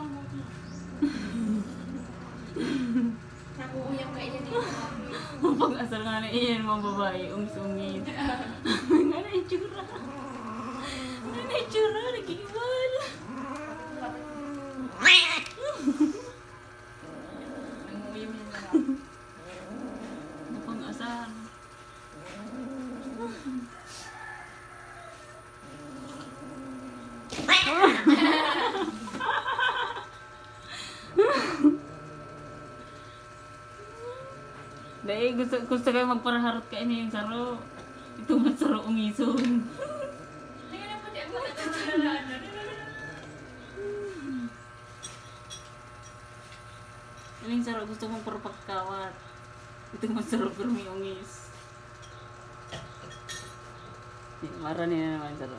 Nakuuyang ka iyan eh. Pag-asal nga na iyan mga babae, ungsungin. Nga na itsura. Nga na itsura, nag-iwal. Nanguyam yan na. Pag-asal. Dahil gusto kayo magparaharot ka ini yung saro. Ito man saro umison. Hindi na pati ang matatalaan. Ano yung saro gusto mong parapagkawat. Ito man saro pero may ungis. Marah niya naman saro.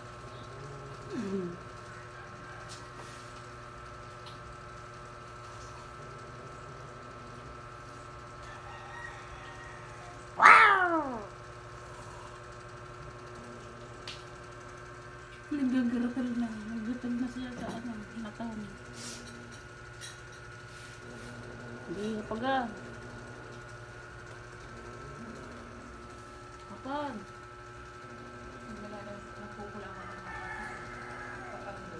Nagagaratal na. Naggatal na siya sa mata niya. Hindi, kapag kapag. Nakukulang ako ng kapag.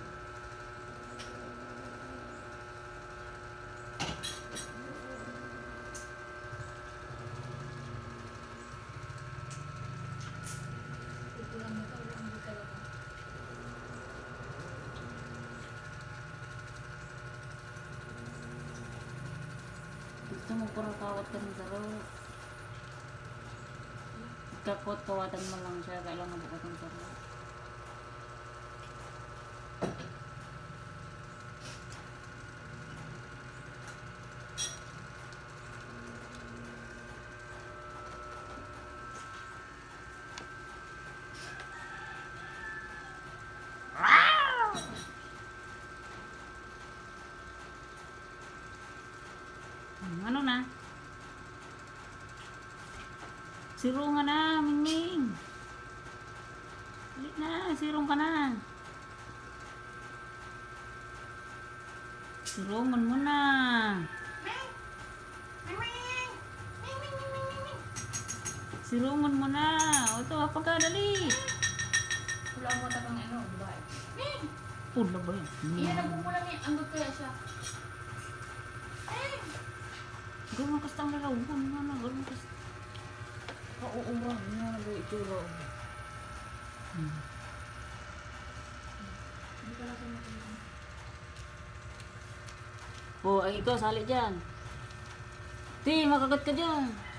Kukulang na ito. Hindi talaga. Gusto mo parakawat ka ng saro. Kapot-kawatan mo lang siya. Kailangan bukat ng saro. Ano na? Sirong ka na, Mingming. Ulit na, sirong ka na. Sirongan mo na. Sirungan mo na. O ito, pagkadali. Wala mo takang ano, babae. Pula ba yan? Iyan, nagpupulang yan. Anggot kaya siya. Gawin ka sa lalaw. Gawin ka sa... Oo, nga. Nagawin itsura. Hindi ka lang sumusunod. Oh, ay ikaw, sali dyan. Ti, makagat ka dyan.